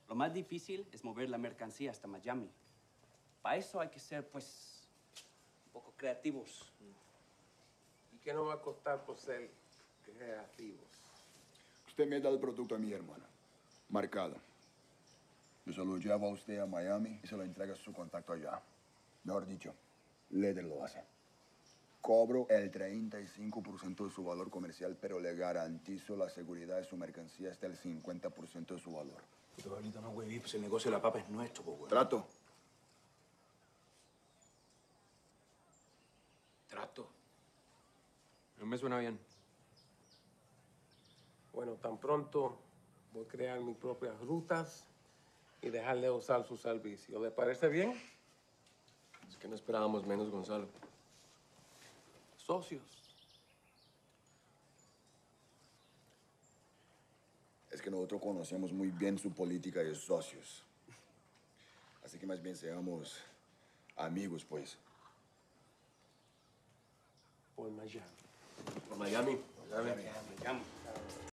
Lo más difícil es mover la mercancía hasta Miami. Para eso hay que ser, pues, un poco creativos. ¿Y qué nos va a costar por ser creativos? Usted me da el producto a mi hermana, marcado. Yo se lo llevo a usted a Miami y se lo entrega su contacto allá. Mejor dicho, Leder lo hace. Cobro el 35% de su valor comercial, pero le garantizo la seguridad de su mercancía hasta el 50% de su valor. Puto Pablito, no, güey, pues el negocio de la papa es nuestro, pues, güey. ¿Trato? Trato. No me suena bien. Bueno, tan pronto voy a crear mis propias rutas y dejarle de usar su servicio. ¿Le parece bien? Es que no esperábamos menos, Gonzalo. Socios. Es que nosotros conocemos muy bien su política de socios. Así que más bien seamos amigos, pues. Por Miami. Por Miami. Miami.